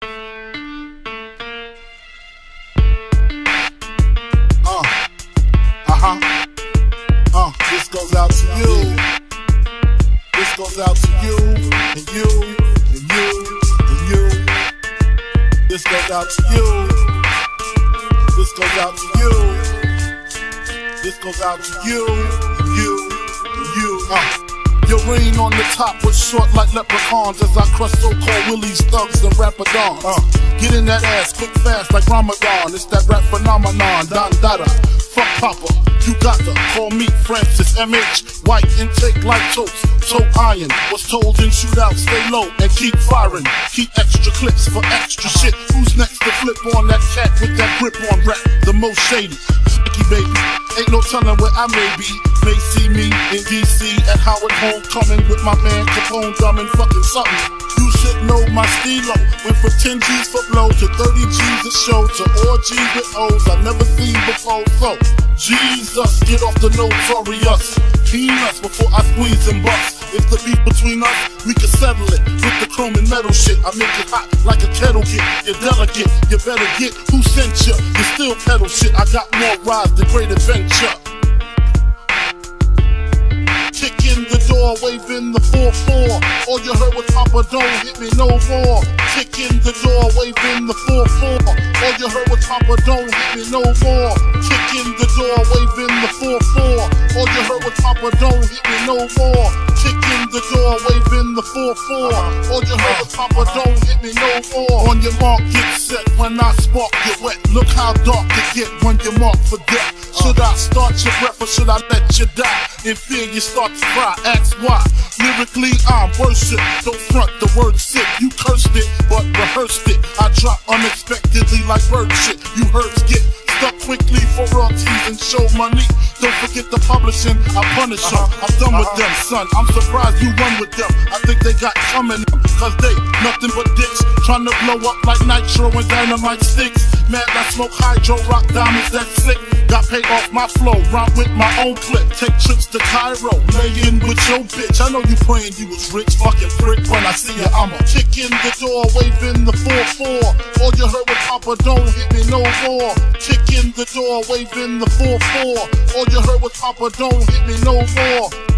This goes out to you. This goes out to you, and you, and you, and you. This goes out to you. This goes out to you. This goes out to you, and you, and you. Your reign on the top was short like leprechauns as I crush so-called willies, thugs, and rapadons. Get in that ass quick fast like Ramadan. It's that rap phenomenon, Don Dada. Fuck Papa, you got to call me Francis MH. White intake like toast, toe iron. Was told in shootouts, stay low and keep firing. Keep extra clips for extra shit. Who's next to flip on that cat with that grip on rap? The most shady, sticky baby. Ain't no telling where I may be. May see me in DC at Howard Homecoming with my man Capone drumming fucking something. You should know my stilo. Went from 10 G's for blow to 30 G's a show to orgies with O's I never seen before. So Jesus, get off the notorious. Peanuts before I squeeze and bust. If the beef between us, we can settle it with the chrome and metal shit. I make it hot like a kettle get. You're delicate, you better get who sent you. You still pedal shit. I got more rides than Great Adventure. Kick in the door, waving the 4-4. All you heard was Papa, don't hit me no more. Kick in the door, waving the 4-4. All you heard was Papa, don't hit me no more. Kick in the door, waving the 4-4. All you heard was Papa, don't hit me no more. Kick in the door, waving the 4-4. All you heard was Papa, don't hit me no more. On your mark, get set. When I spark, get wet. Look how dark it get when you're marked for death. Should I start your breath or should I let you die? In fear you start to cry, ask why. Lyrically I'm worship, don't front the word sick. You cursed it, but rehearsed it. I drop unexpectedly like bird shit. You herds get stuck quickly for royalties and show money. Don't forget the publishing, I punish them. I'm done with them, son. I'm surprised you run with them. I think they got coming up, cause they nothing but dicks. Trying to blow up like nitro and dynamite sticks. Mad I smoke hydro, rock diamonds, that's sick. Got paid off my flow, rhyme with my own clip. Take trips to Cairo, lay in with your bitch. I know you praying you was rich, fucking prick. When I see you, I'ma kick in the door, waving the 4-4. All you heard was Papa, don't hit me no more. Kick in the door, waving the 4-4. All you heard was Papa, don't hit me no more.